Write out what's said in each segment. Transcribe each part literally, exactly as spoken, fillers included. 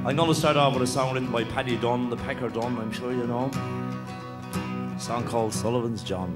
I'm going to start off with a song written by Paddy Dunn, the Packer Dunn, I'm sure you know. A song called Sullivan's John.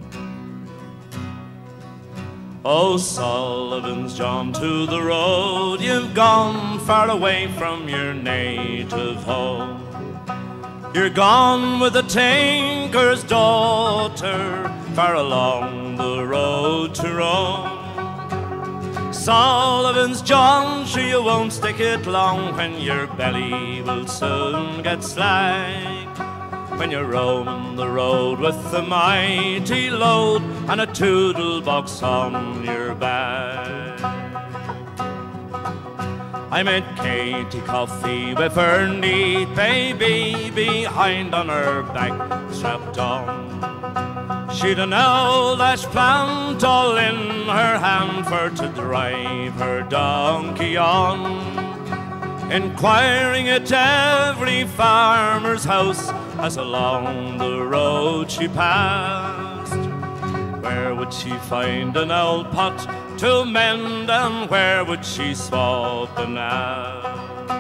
Oh, Sullivan's John, to the road you've gone, far away from your native home. You're gone with a tinker's daughter, far along the road to Rome. Sullivan's John, sure you won't stick it long, when your belly will soon get slack. When you're roaming the road with a mighty load and a toodle box on your back. I met Katie Coffey with her neat baby behind on her back, strapped on. She'd an old ash plant all in her hand for to drive her donkey on. Inquiring at every farmer's house as along the road she passed, where would she find an old pot to mend, and where would she swap an ass?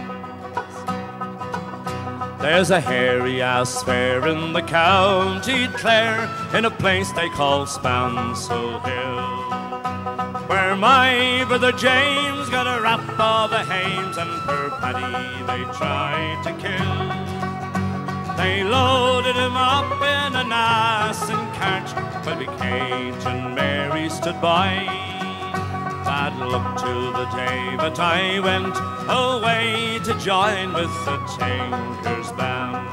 There's a hairy ass fair in the county Clare, in a place they call Spansel Hill, where my brother James got a rap of the hames, and poor Paddy they tried to kill. They loaded him up in an ass and cart, while we Kate and Mary stood by. Bad luck to the day that I went away to join with the Tinkers Band.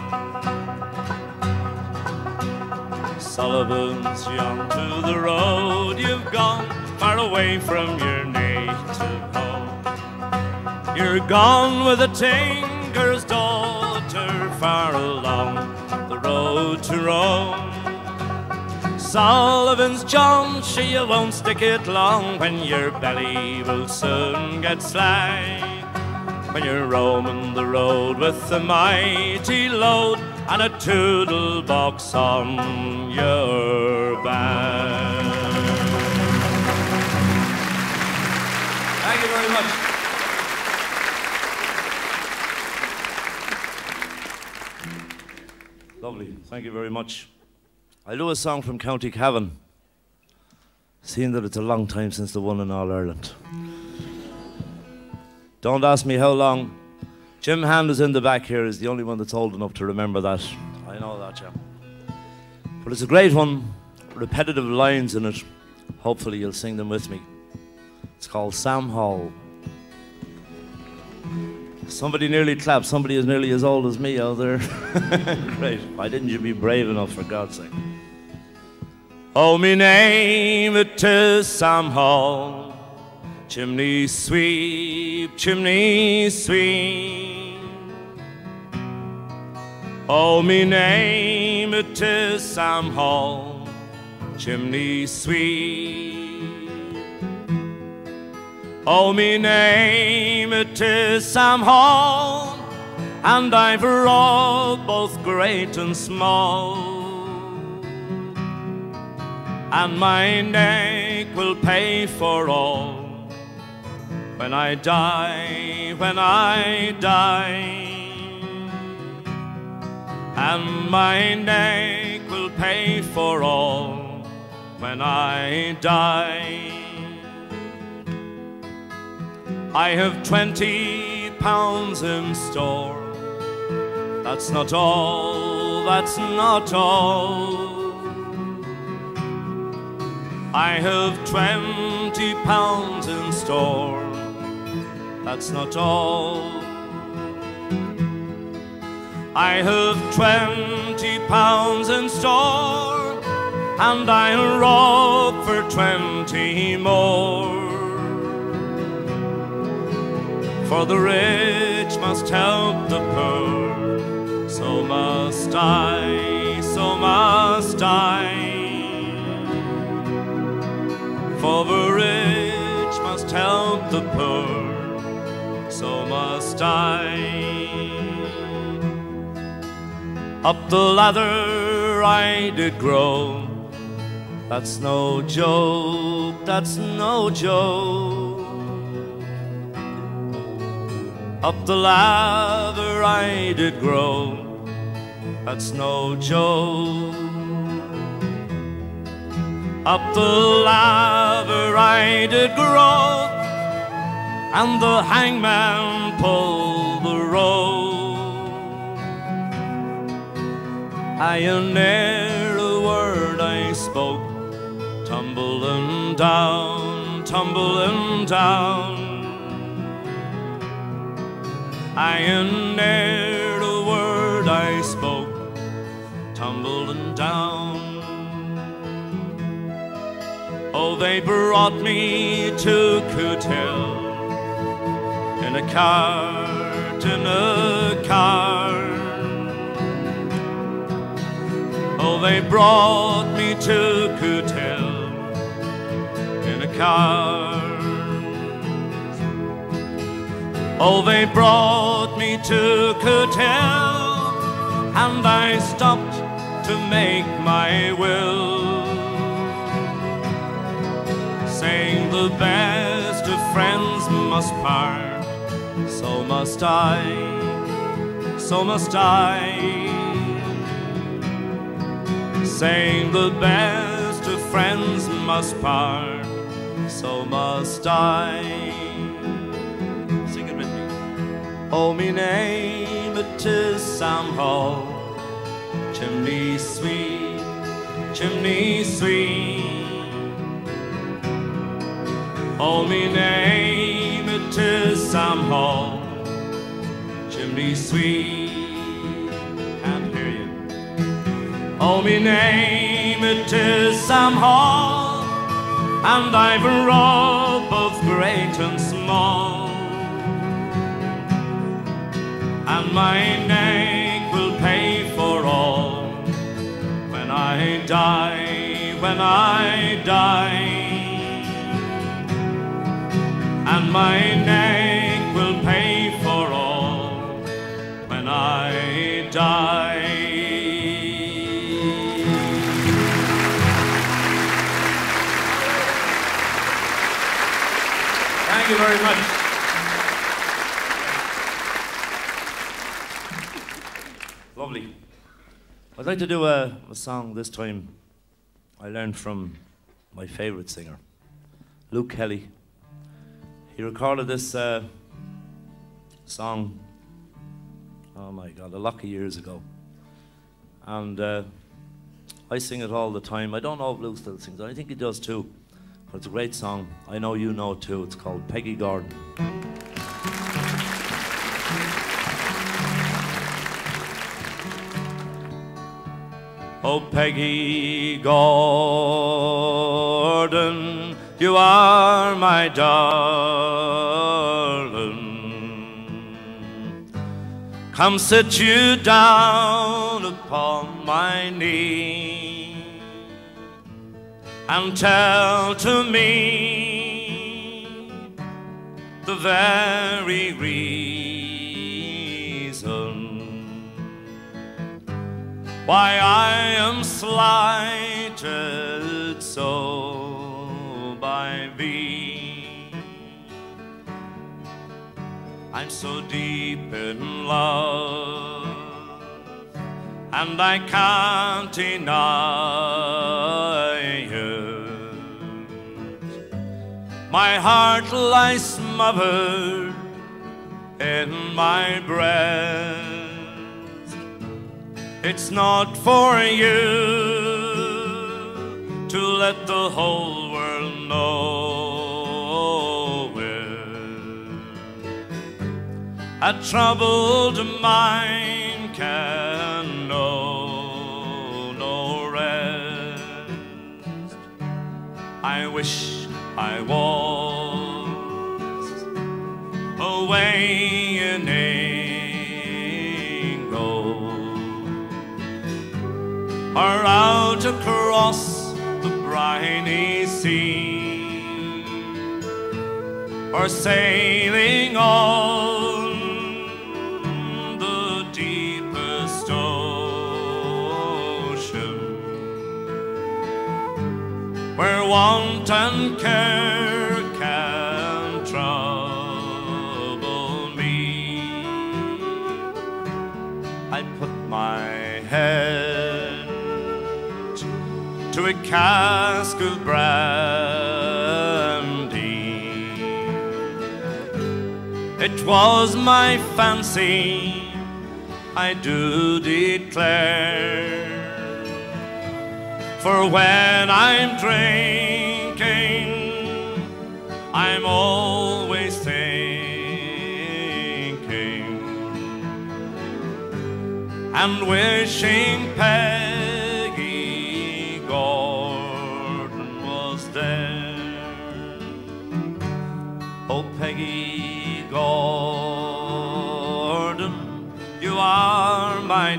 Sullivan's John, to the road you've gone, far away from your native home. You're gone with a tinker's daughter, far along the road to Rome. Sullivan's John, sure you won't stick it long, when your belly will soon get slack. When you're roaming the road with a mighty load and a toodle box on your back. Thank you very much. Lovely, thank you very much. I'll do a song from County Cavan, seeing that it's a long time since the one in All-Ireland. Don't ask me how long. Jim Hand is in the back here, is the only one that's old enough to remember that. I know that, yeah. But it's a great one, repetitive lines in it. Hopefully you'll sing them with me. It's called Sam Hall. Somebody nearly clapped. Somebody is nearly as old as me out there. Great. Why didn't you be brave enough, for God's sake? Oh, me name it is Sam Hall. Chimney sweep, chimney sweep. Oh, me name it is Sam Hall. Chimney sweep. Oh, me name it is Sam Hall, and I've robbed both great and small. And my neck will pay for all when I die, when I die. And my neck will pay for all when I die. I have twenty pounds in store. That's not all, that's not all. I have twenty pounds in store. That's not all. I have twenty pounds in store, and I'll rob for twenty more. For the rich must help the poor, so must I, so must I. For the rich must help the poor, so must I. Up the ladder I did grow. That's no joke, that's no joke. Up the ladder I did grow, that's no joke. Up the ladder I did grow, and the hangman pulled the rope. I ne'er a word I spoke, tumbling down, tumbling down. I ne'er a word I spoke, tumbling down. Oh, they brought me to Cootehill in a cart, in a cart. Oh, they brought me to Cootehill in a cart. Oh, they brought me to Cootehill, and I stopped to make my will, saying the best of friends must part, so must I, so must I. Saying the best of friends must part, so must I. Sing it with me. Oh, me name it is Sam Hall, chimney sweet, chimney sweet. Oh, me name it is Sam Hall, chimney sweet. Can't hear you. Oh, me name it is Sam Hall, and I've a robe both great and small, and my neck will pay for all when I die, when I die. And my neck will pay for all when I die. Thank you very much. Lovely. I'd like to do a, a song this time I learned from my favourite singer, Luke Kelly. He recorded this uh, song, oh my God, a lot of years ago. And uh, I sing it all the time. I don't know if Luke still sings it. I think he does too. But it's a great song. I know you know it too. It's called Peggy Gordon. Oh, Peggy Gordon, you are my darling. Come sit you down upon my knee and tell to me the very reason why I am slighted so by thee. I'm so deep in love, and I can't deny it. My heart lies smothered in my breast. It's not for you to let the whole world know it. A troubled mind can know no rest. I wish I was away in or out across the briny sea, or sailing on the deepest ocean, where want and care can trouble me. to a cask of brandy. It was my fancy, I do declare, for when I'm drinking, I'm always thinking and wishing Peggy Gordon was there. Oh, Peggy Gordon, you are my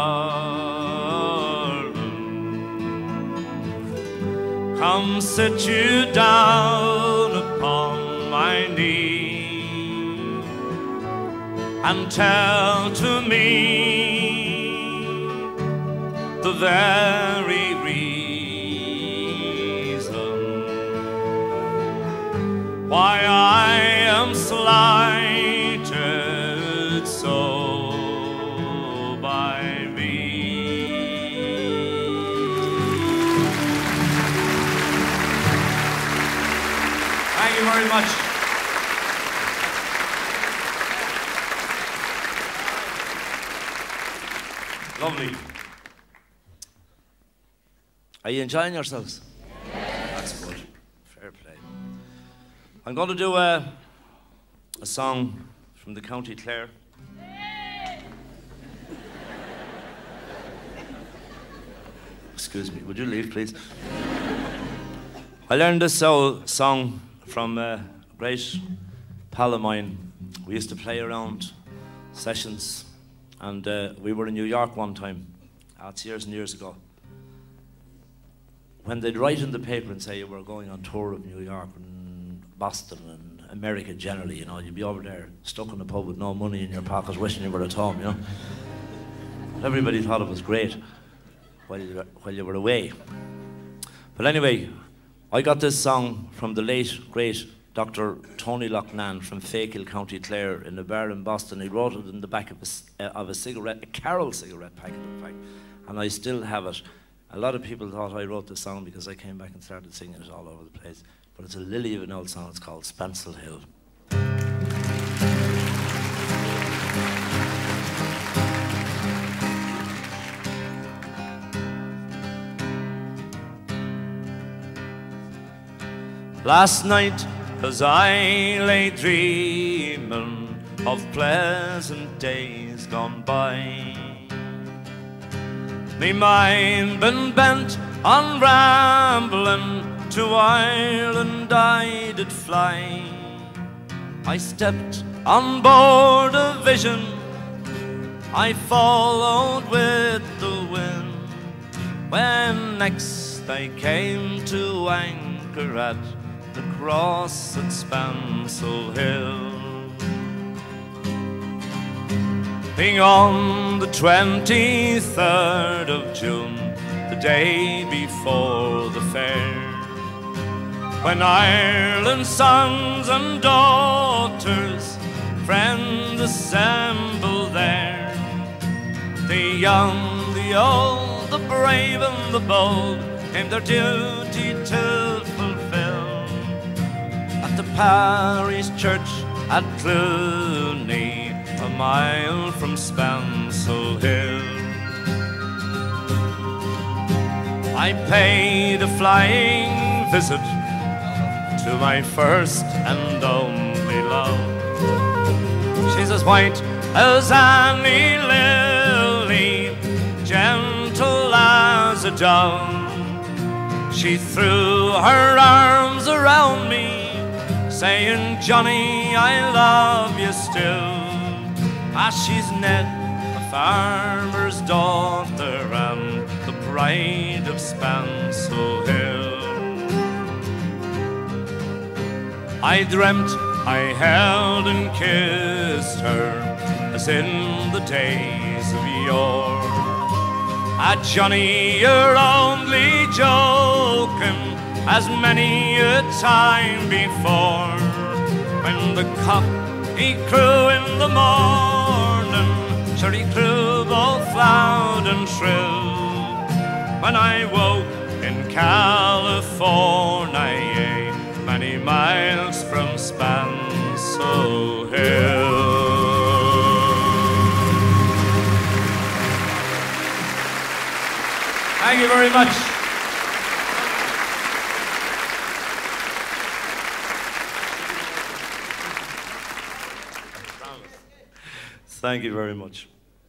darling. Come sit you down upon my knee and tell to me the very reason why I am slighted so by thee. Thank you very much. Lovely. Are you enjoying yourselves? Yes. That's good. Fair play. I'm going to do a, a song from the County Clare. Excuse me, would you leave, please? I learned this uh, song from a great pal of mine. We used to play around sessions, and uh, we were in New York one time. That's years and years ago. When they'd write in the paper and say you were going on tour of New York and Boston and America generally, you know, you'd be over there stuck in a pub with no money in your pocket wishing you were at home, you know. Everybody thought it was great while you were, while you were away. But anyway, I got this song from the late, great Doctor Tony Loughnane from Faykill, County Clare, in a bar in Boston. He wrote it in the back of a, uh, of a cigarette, a Carol cigarette packet, in fact, and I still have it. A lot of people thought I wrote this song because I came back and started singing it all over the place. But it's a lily of an old song. It's called Spancel Hill. Last night, as I lay dreaming of pleasant days gone by, me mind been bent on rambling, to Ireland I did fly. I stepped on board a vision, I followed with the wind, when next I came to anchor at the cross at Spancel Hill. Being on the twenty-third of June, the day before the fair, when Ireland's sons and daughters, friends assemble there, the young, the old, the brave and the bold, in their duty to fulfill, at the parish church at Cluny, a mile from Spancel Hill. I paid a flying visit to my first and only love. She's as white as Annie Lily, gentle as a dove. She threw her arms around me, saying, Johnny, I love you still. As she's Ned, a farmer's daughter, and the pride of Spancel Hill. I dreamt I held and kissed her, as in the days of yore. Ah, Johnny, you're only joking, as many a time before, when the cock he crew in the morning, sure he crew both loud and shrill. When I woke in California, many miles from Spanso Hill. Thank you very much. Thank you very much.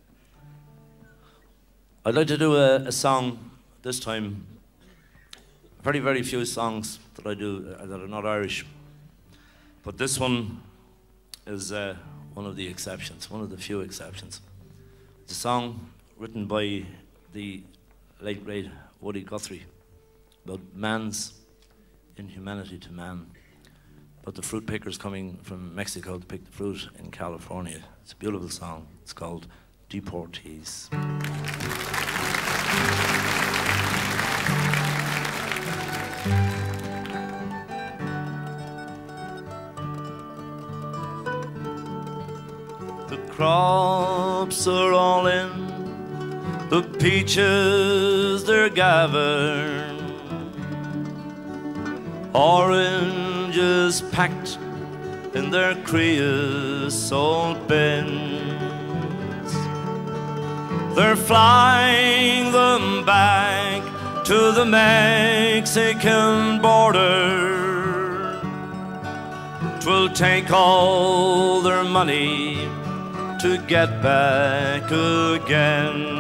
I'd like to do a, a song this time. Very, very few songs that I do that are not Irish. But this one is uh, one of the exceptions, one of the few exceptions. It's a song written by the late, great Woody Guthrie about man's inhumanity to man, about the fruit pickers coming from Mexico to pick the fruit in California. It's a beautiful song. It's called Deportees. The crops are all in, the peaches they're gathered, oranges packed in their creosote bins. They're flying them back to the Mexican border. 'Twill take all their money to get back again.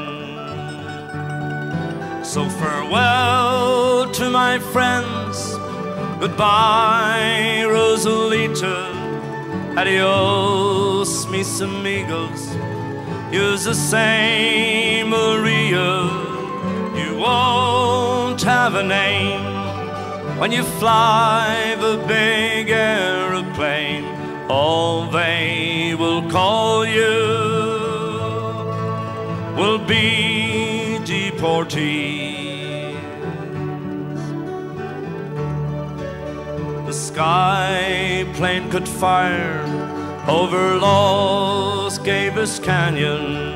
So farewell to my friends, goodbye Rosalita, adios mis amigos, use the same Maria. You won't have a name when you fly the big aeroplane. All they will call you will be deportees. The sky plane could fire over Los Gables Canyon.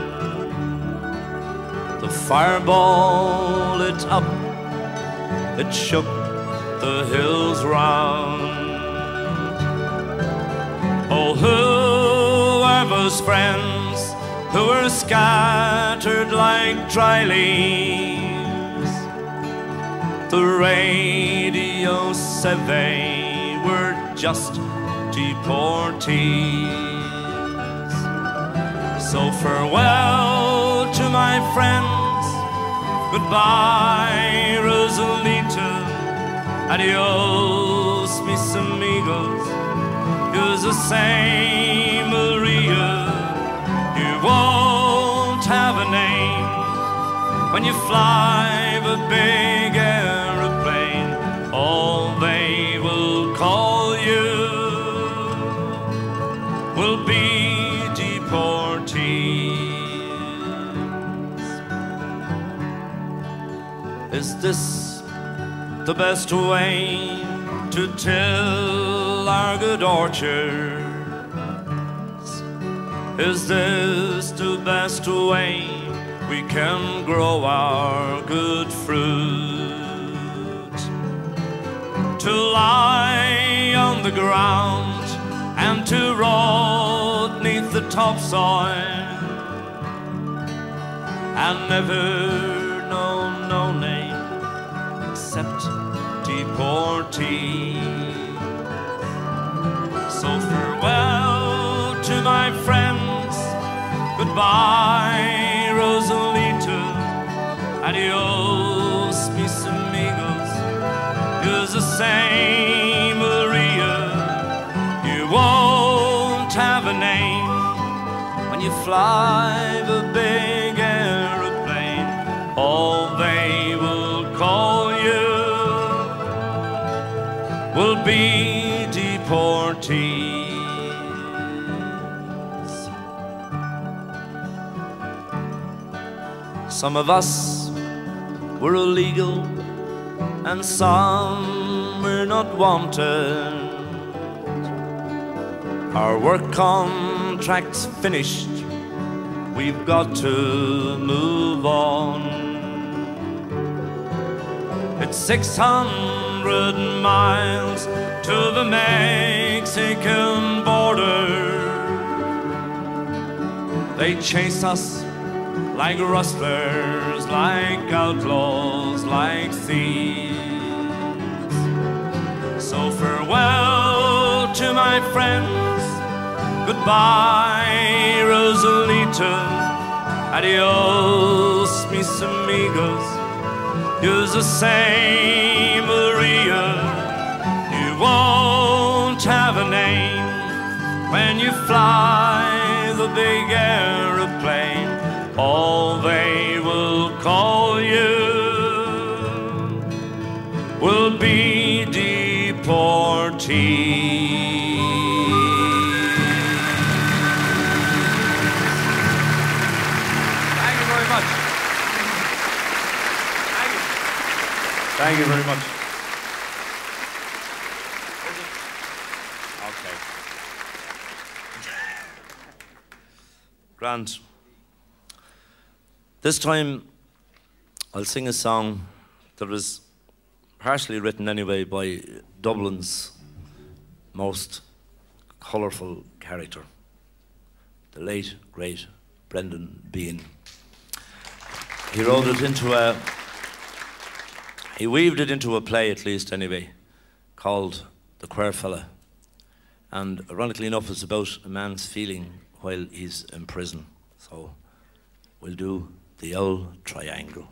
The fireball lit up, it shook the hills round. Oh, whoever's friends who were scattered like dry leaves, the radio said they were just deportees. So farewell to my friends, goodbye Rosalita, adios mis amigos, use the same Maria. You won't have a name when you fly the big aeroplane. All they will call you will be deportees. Is this the best way to till our good orchards? Is this the best way we can grow our good fruit? To lie on the ground and to rot neath the topsoil and never know no name except deportee. So farewell to my friends, goodbye Rosalita, adios mis amigos, use the same Maria. You won't have a name when you fly the big aeroplane. All they will call you will be deportees. Some of us were illegal and some were not wanted. Our work contract's finished, we've got to move on. It's six hundred miles to the Mexican border. They chase us like rustlers, like outlaws, like thieves. So farewell to my friends, goodbye Rosalita, adios mis amigos. Use the same Maria. You won't have a name when you fly the big aeroplane. All they will call you will be deportees. Thank you very much. Thank you. Thank you very much. Okay. Grant. This time, I'll sing a song that was partially written anyway by Dublin's most colourful character, the late, great Brendan Behan. He wrote it into a, he weaved it into a play at least anyway, called The Queer Fella. And ironically enough, it's about a man's feeling while he's in prison. So we'll do The Old Triangle.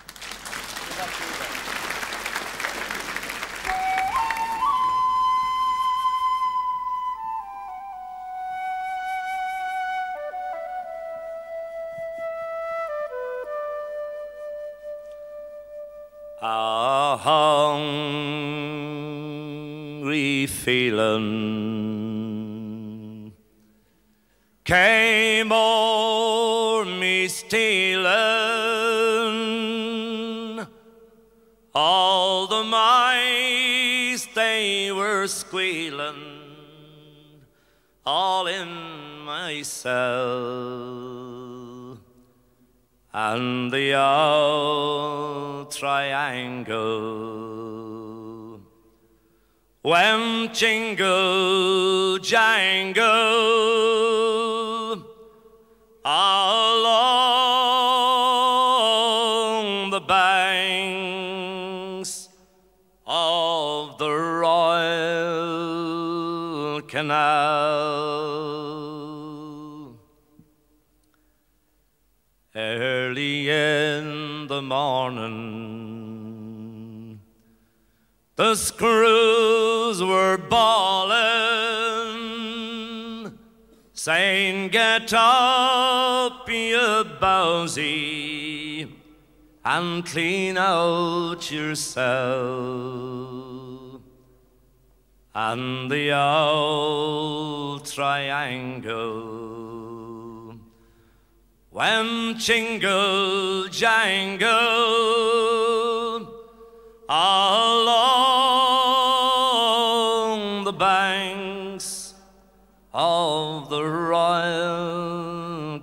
A hungry feeling came o'er me stealing. All the mice they were squealing, all in my cell, and the old triangle went jingle jangle along the banks of the Royal Canal. Early in the morning, the screws were bawling, saying, "Get up, you bowsy, and clean out your cell." And the old triangle went jingle jangle along the banks of the Royal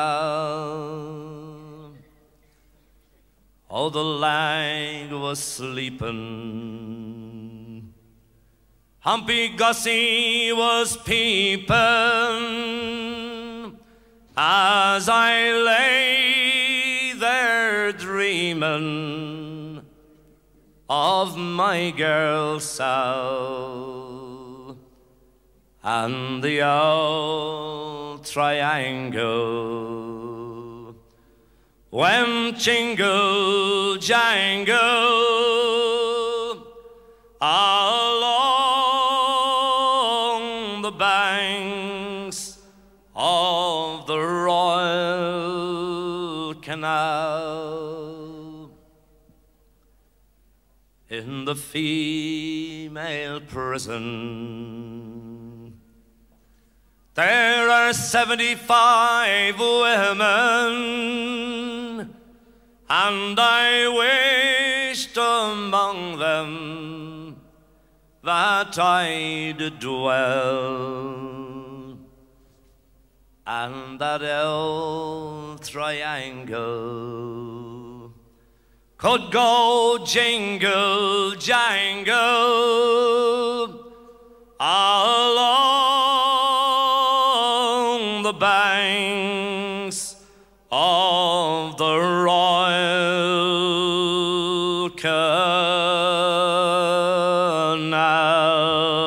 Canal. Oh, the lag was sleeping, Humpy Gussie was peeping, as I lay there dreaming of my girl Sal, and the old triangle went jingle jangle along the banks of the Royal Canal. In the female prison there are seventy-five women, and I wished among them that I'd dwell, and that old triangle could go jingle jangle along the banks of the Royal Canal.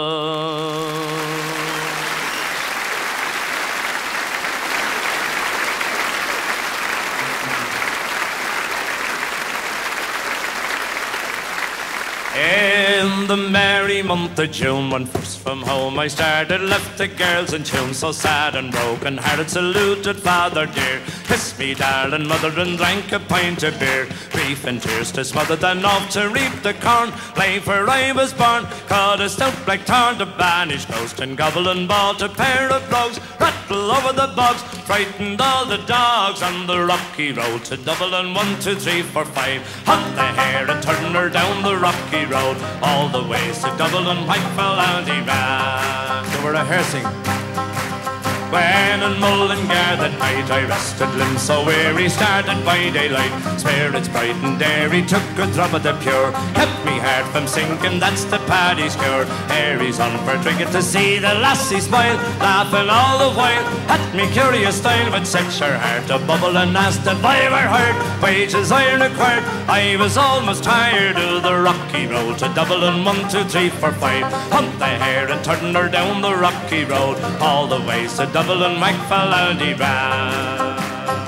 In the merry month of June, when first from home I started, left the girls in tune, so sad and broken hearted, saluted father dear, kissed me darling mother and drank a pint of beer. Grief and tears to smother, then off to reap the corn, lay where I was born, caught a stout black tarn to banish ghost, and gobble and bought a pair of brogues, rattle over the bogs, frightened all the dogs on the rocky road to Dublin. One, two, three, four, five, hunt the hare and turn her down the rocky road, all the ways to Dublin, Whitefell and Iran. So we're rehearsing. When in Mullingar that night I rested, limbs so weary, started by daylight, spirits bright and airy, took a drop of the pure, kept me heart from sinking, that's the paddy's cure. Harry's on for drinking to see the lassie smile, laughing all the while at me curious style, but set your heart a bubble and asked if I ever heard wages I required. I was almost tired of the rocky road to Dublin. One, two, three, four, five, hunt the hare and turn her down the rocky road, all the ways to Dublin, Whitefell and Iran.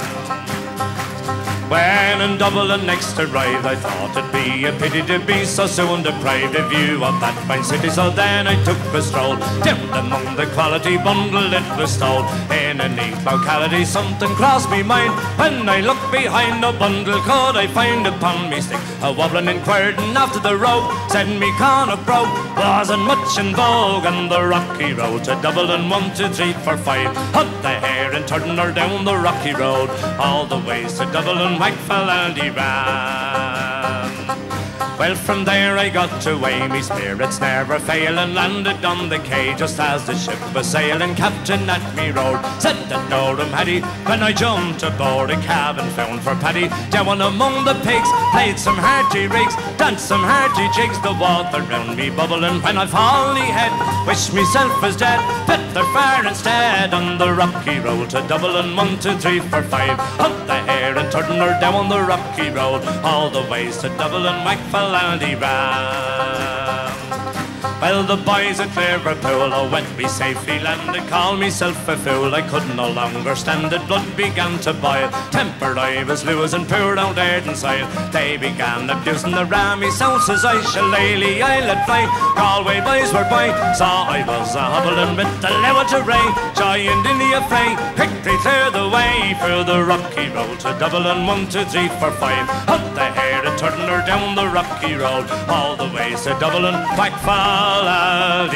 When in Dublin next arrived, I thought it'd be a pity to be so soon deprived of view of that fine city. So then I took a stroll down among the quality bundle it was stowed in a neat locality. Something crossed me mind when I looked behind. No bundle could I find upon me stick. A wobbling inquired and after the rope said me Connacht broke wasn't much in vogue on the rocky road to Dublin. One, two, three, four, five, hunt the hare and turn her down the rocky road, all the ways to Dublin, Whitefell and Iran. Well, from there I got away, me spirits never fail, and landed on the quay just as the ship was sailing. Captain at me roared, said that Norham had he, when I jumped aboard a cabin found for Paddy. Down among the pigs, played some hearty rigs, danced some hearty jigs, the water round me bubbling. When I fall head, wish myself was dead, bit the fire instead on the rocky road to Dublin. One, two, three, four, five, hunt the hare and turn her down the rocky road, all the ways to Dublin, Whitefell and Iran. Well, the boys at Liverpool, oh, when we safely landed, called myself a fool. I could no longer stand it, blood began to boil, temper I was losing, poor old Arden soil. They began abusing the rammy sounds as I shillelagh I let fly. Galway boys were by, saw I was a hobbling with the lewit array, joined in the affray, quickly clear the way for the rocky road to Dublin. One, two, three, four, five, hunt the hare and turn her down the rocky road, all the ways to Dublin, Whitefell and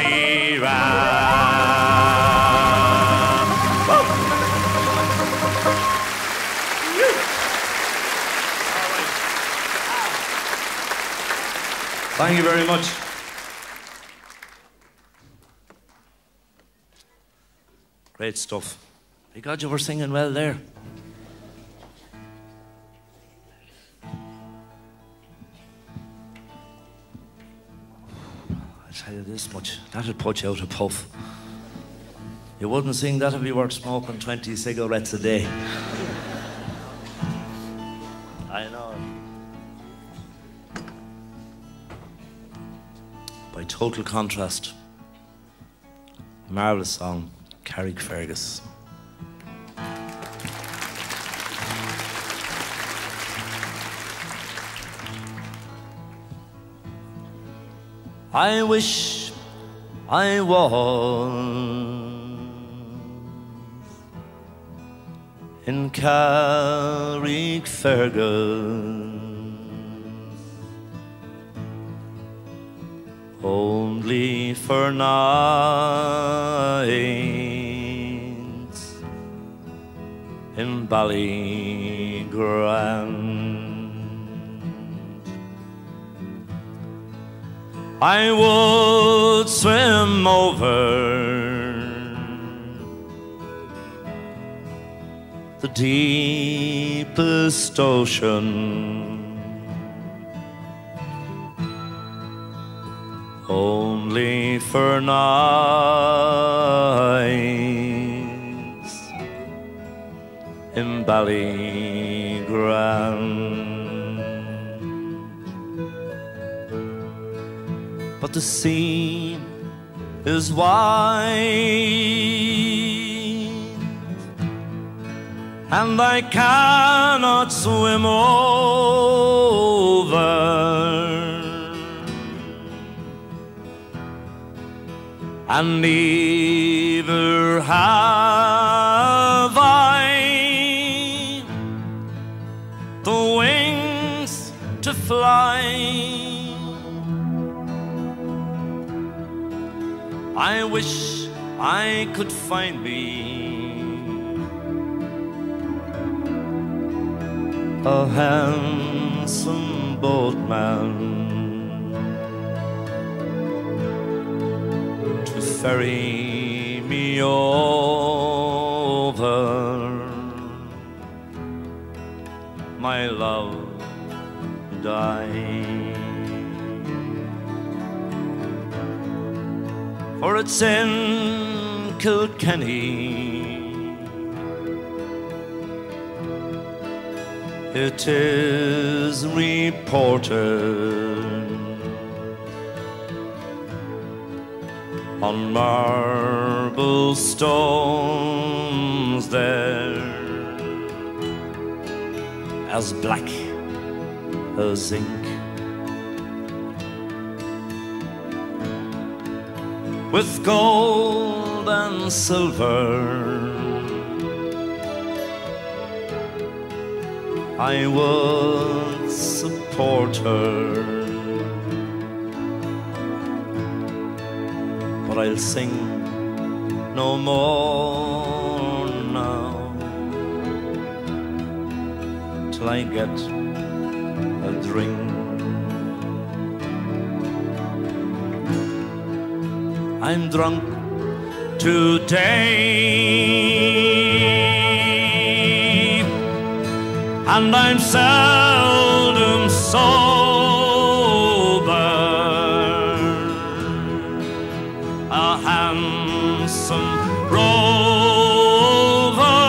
Iran. Woo! Thank you very much. Great stuff. By God, you were singing well there. I'll tell you this much, that'll put you out a puff. You wouldn't sing that if you were smoking twenty cigarettes a day. I know. By total contrast, marvellous song, Carrickfergus. I wish I was in Carrickfergus, only for nights in Ballygrand. I would swim over the deepest ocean only for nights in Ballygrand. But the sea is wide, and I cannot swim over, and neither have I the wings to fly. I wish I could find me a handsome boatman to ferry me over, my love and I. For it's in Kilkenny, it is reported on marble stones there, as black as ink, with gold and silver. I would support her, but I'll sing no more now till I get a drink. I'm drunk today, and I'm seldom sober. A handsome rover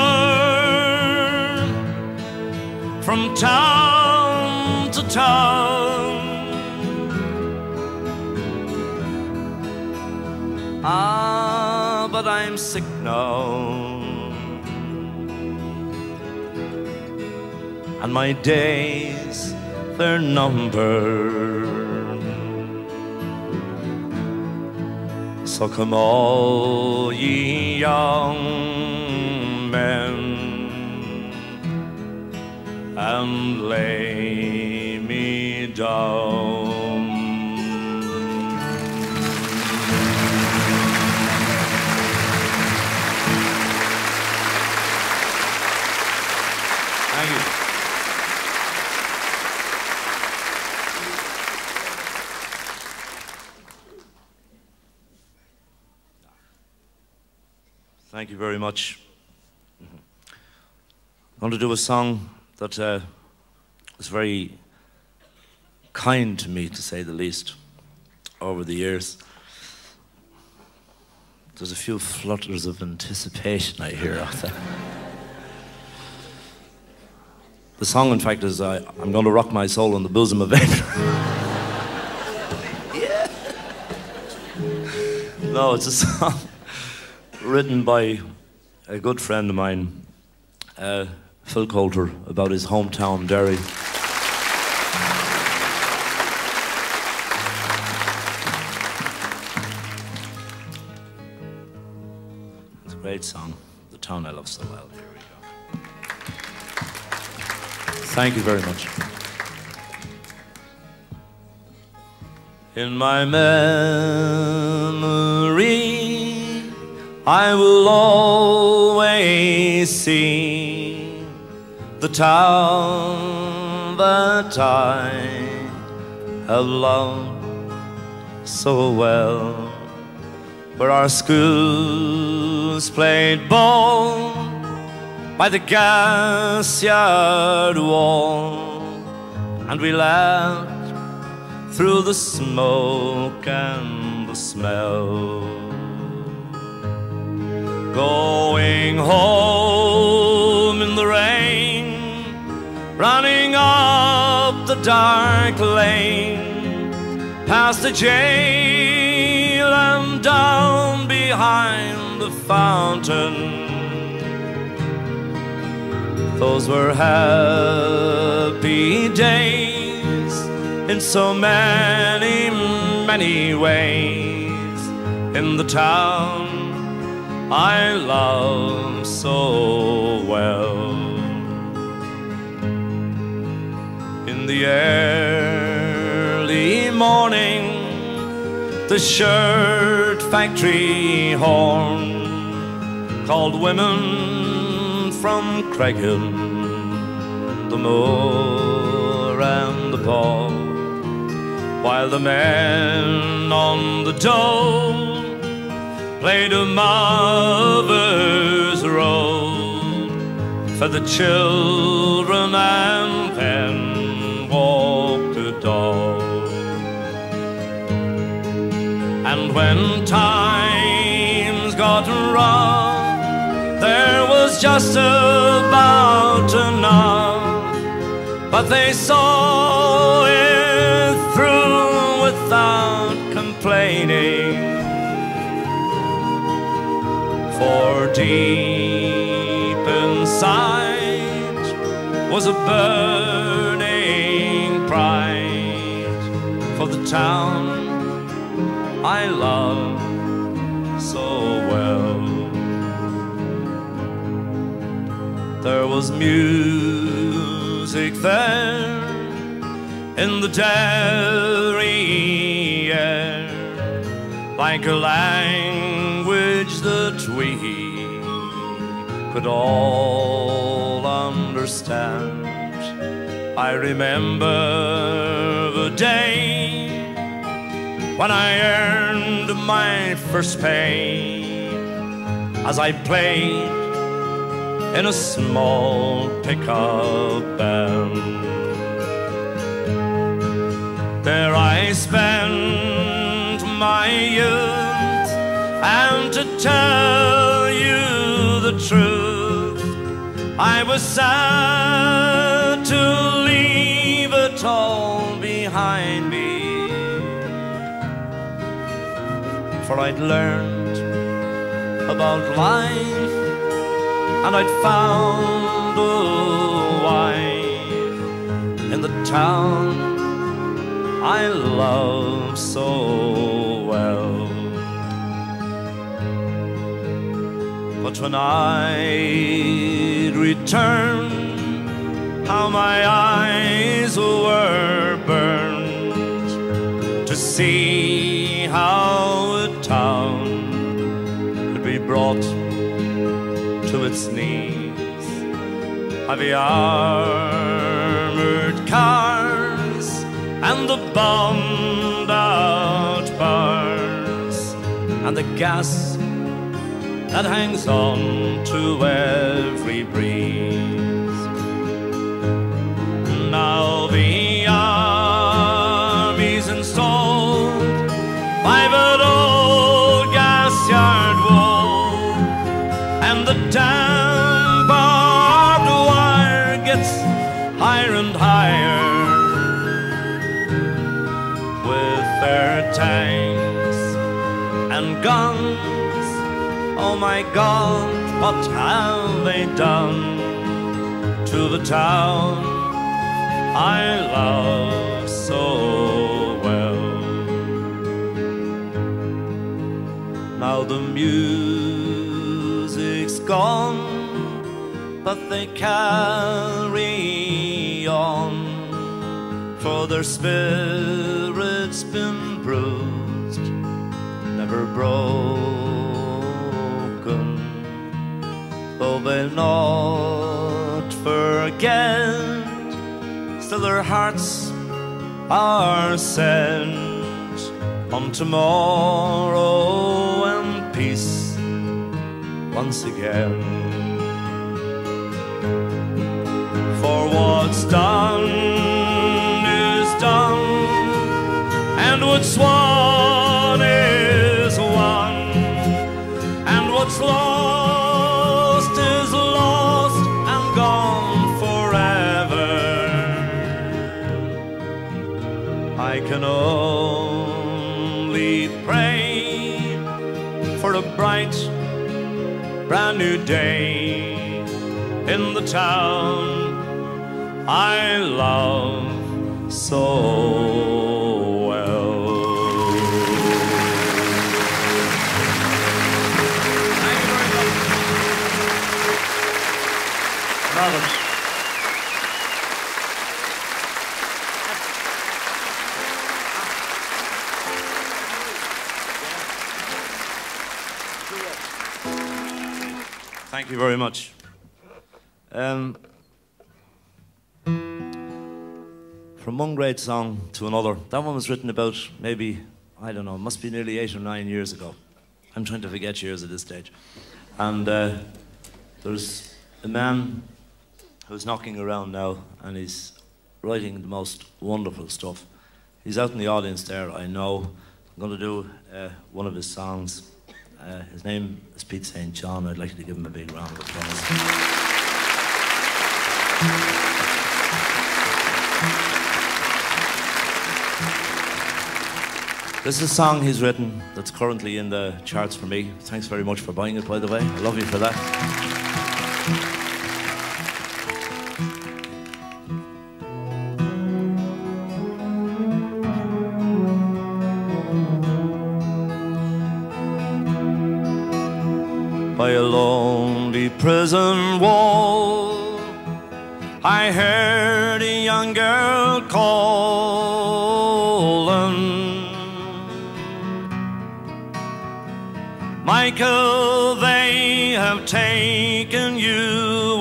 from town to town, ah, but I'm sick now, and my days, they're numbered. So come all ye young men and lay me down. Thank you. Thank you very much. I'm going to do a song that uh, was very kind to me, to say the least, over the years. There's a few flutters of anticipation I hear out there. The song, in fact, is uh, I'm going to rock my soul in the bosom of April. Yeah. No, it's a song written by a good friend of mine, uh, Phil Coulter, about his hometown, Derry. It's a great song, The Town I Love So Well. Here we go. Thank you very much. In my memory, I will always see the town that I have loved so well, where our schools played ball by the gas yard wall, and we laughed through the smoke and the smell. Going home in the rain, running up the dark lane, past the jail and down behind the fountain. Those were happy days in so many, many ways, in the town I love so well. In the early morning, the shirt factory horn called women from Creggan, the moor and the paw, while the men on the dole played a mother's role, fed the children and then walked the dog. And when times got rough, there was just about enough, but they saw it through without complaining. For deep inside was a burning pride for the town I love so well. There was music there in the dairy air, like a language that we could all understand. I remember the day when I earned my first pay, as I played in a small pickup band. There I spent my youth, and to tell you the truth, I was sad to leave it all behind me. For I'd learned about life, and I'd found a wife in the town I love so well. But when I'd return, how my eyes were burned to see how a town could be brought to its knees. Heavy armored cars and the bombed out bars, and the gas that hangs on to every breeze. Now the army's installed by that old gas yard wall, and the damn barbed wire gets higher and higher. With their tanks and guns, oh my God, what have they done to the town I love so well? Now the music's gone, but they carry on, for their spirit's been bruised, never broken. Though they'll not forget, still their hearts are sent on tomorrow and peace once again. For what's done is done, for a bright, brand new day in the town I love so well. Thank you very much. Love it. Thank you very much. Um, from one great song to another. That one was written about maybe, I don't know, it must be nearly eight or nine years ago. I'm trying to forget years at this stage. And uh, there's a man who's knocking around now, and he's writing the most wonderful stuff. He's out in the audience there, I know. I'm going to do uh, one of his songs. Uh, his name is Pete Saint John. I'd like you to give him a big round of applause. This is a song he's written that's currently in the charts for me. Thanks very much for buying it, by the way. I love you for that. By a lonely prison wall, I heard a young girl calling, Michael, they have taken you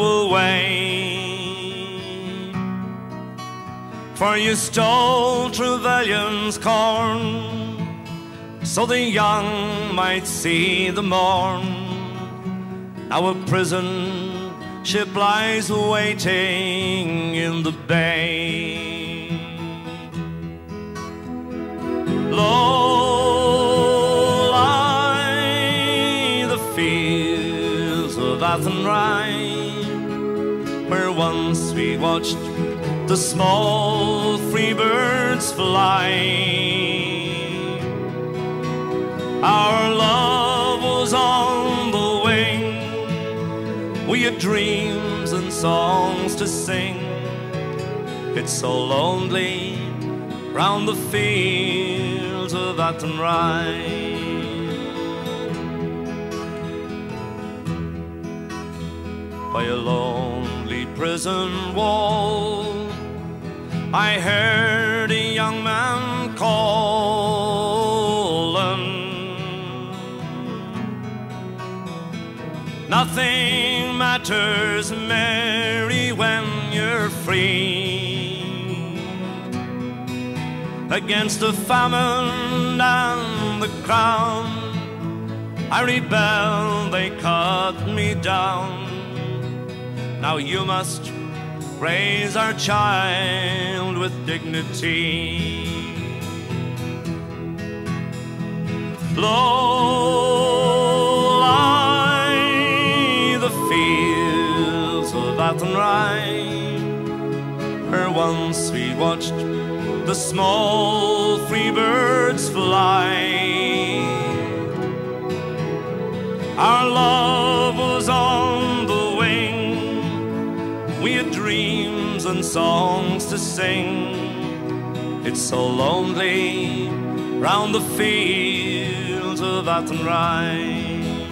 away, for you stole Trevelyan's corn, so the young might see the morn. Now a prison ship lies waiting in the bay. Low lie the fields of Athenry, where once we watched the small free birds fly. Our love was on the wing, we had dreams and songs to sing. It's so lonely round the fields of Athenry. By a lonely prison wall, I heard a young man calling. Nothing matters, Mary, when you're free. Against the famine and the crown, I rebelled, they cut me down. Now you must raise our child with dignity. Low lie the fields of Athenry, where once we watched the small free birds fly. Our love was on the wing, we had dreams and songs to sing. It's so lonely round the fields of Athenry.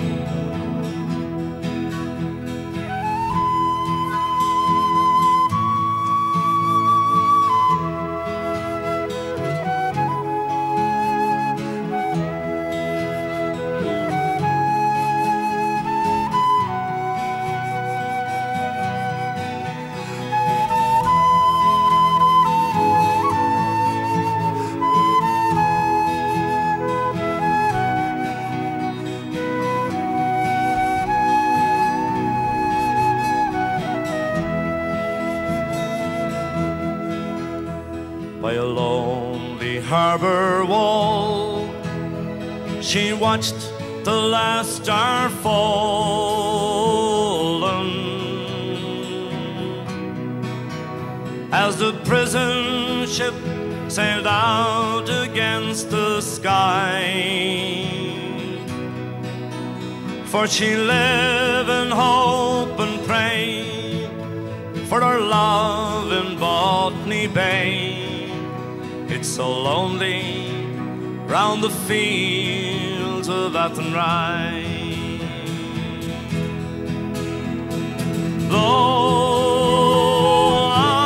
By a lonely harbor wall, she watched the last star fallen, as the prison ship sailed out against the sky. for she live in hope and pray for her love in Botany Bay. It's so lonely round the fields of Athenry. Though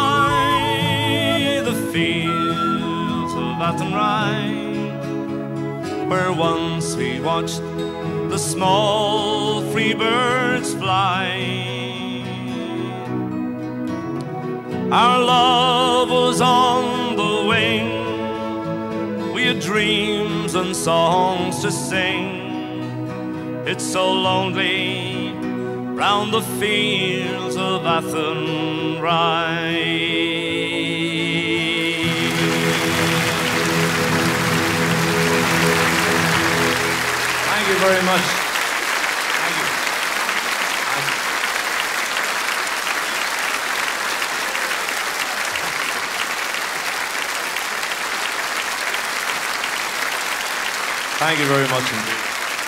I the fields of Athenry, where once we watched the small free birds fly, our love was on the wing. We had dreams and songs to sing. It's so lonely round the fields of Athenry. Thank you very much. Thank you. Thank you. Thank you very much indeed.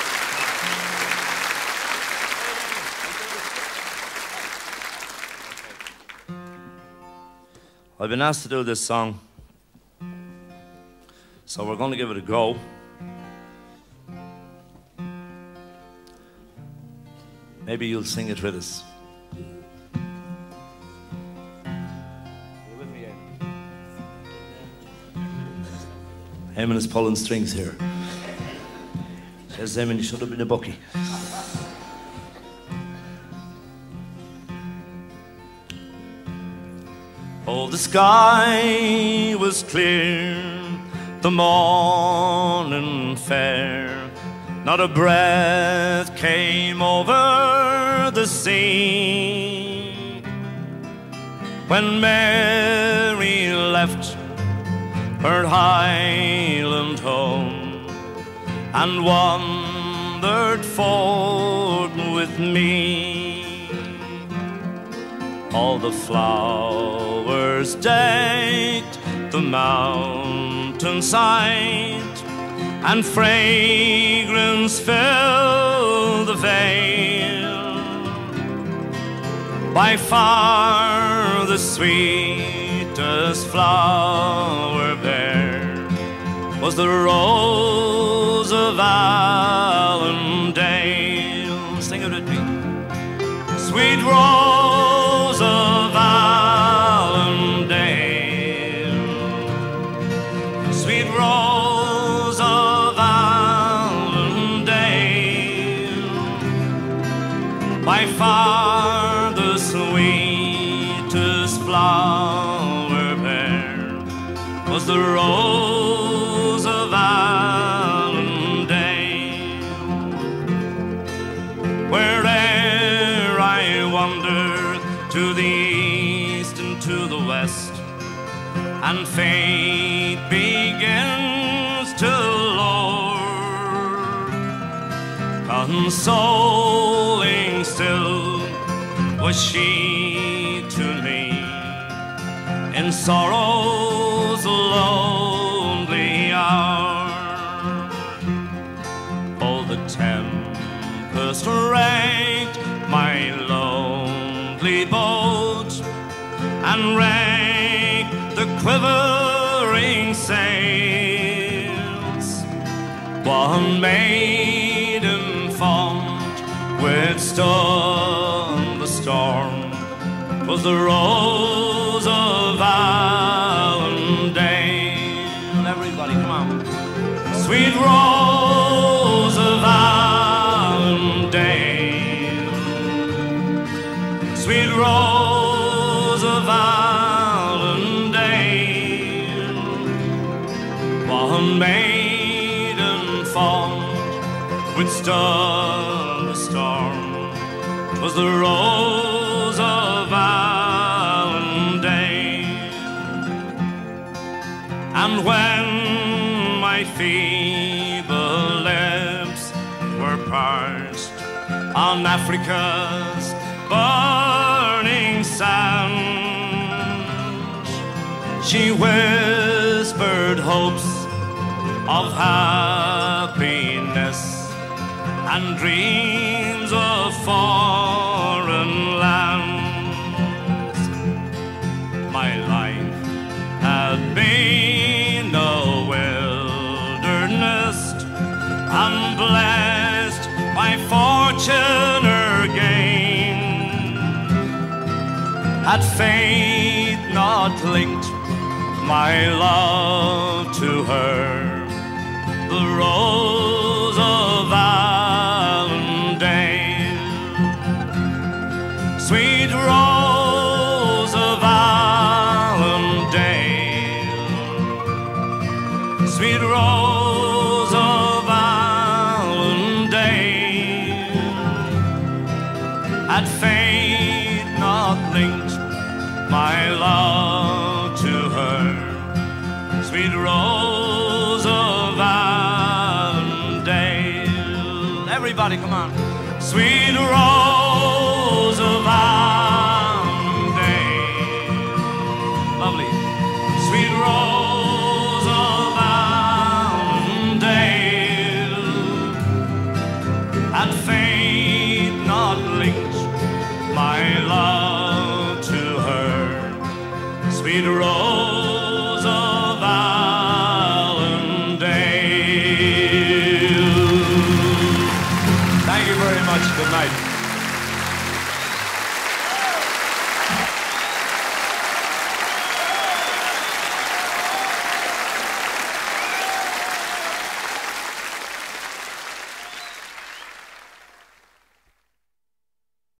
I've been asked to do this song, so we're going to give it a go. Maybe you'll sing it with us. Eamon is pulling strings here. Says Eamon, you should have been a bookie. Oh, the sky was clear, the morning fair, not a breath came over the sea. When Mary left her Highland home and wandered forth with me, all the flowers decked the mountainside, and fragrance filled the vale. By far the sweetest flower there was the rose of Allendale. Sing it with me. Sweet rose of Allendale, sweet rose of Allendale, by far the sweetest flower there was the rose of Allendale. Where'er I wander, to the east and to the west, and fate begins to lure, consoling still was she to me in sorrow's lonely hour. Oh, the tempest wrecked my lonely boat and wrecked the quivering sails. One maiden fond withstood the storm, 'twas the rose of Allendale. Everybody, come on. Sweet rose of Allendale, sweet rose of Allendale, one maiden fond withstood the storm, 'twas the rose of Allendale. And when my feeble lips were parched on Africa's burning sands, she whispered hopes of happiness and dreams of foreign lands. My life had been a wilderness. I'm blessed by fortune or gain. Had fate not linked my love to her, the rose of Allendale, sweet rose of Allendale, sweet rose of Allendale. Had fate not linked my love to her, sweet rose of Allendale. Everybody, come on. Sweet rose of Allendale. Lovely. Sweet rose of Allendale. Had fate not linked my love to her, sweet rose of Allendale. Thank you very much. Good night.